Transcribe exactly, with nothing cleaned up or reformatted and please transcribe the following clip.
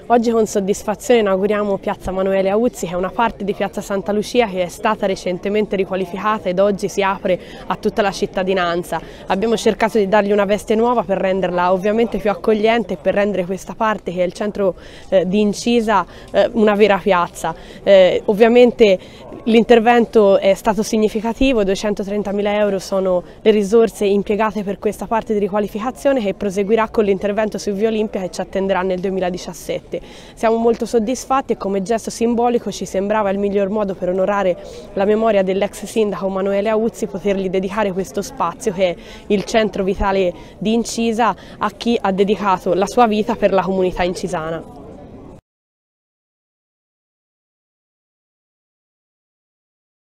Oggi con soddisfazione inauguriamo Piazza Emanuele Auzzi, che è una parte di Piazza Santa Lucia che è stata recentemente riqualificata ed oggi si apre a tutta la cittadinanza. Abbiamo cercato di dargli una veste nuova per renderla ovviamente più accogliente e per rendere questa parte, che è il centro eh, di Incisa, eh, una vera piazza. Eh, ovviamente l'intervento è stato significativo, duecentotrentamila euro sono le risorse impiegate per questa parte di riqualificazione, che proseguirà con l'intervento su Via Olimpia che ci attenderà nel duemiladiciassette. Siamo molto soddisfatti e come gesto simbolico ci sembrava il miglior modo per onorare la memoria dell'ex sindaco Emanuele Auzzi potergli dedicare questo spazio, che è il centro vitale di Incisa, a chi ha dedicato la sua vita per la comunità incisana.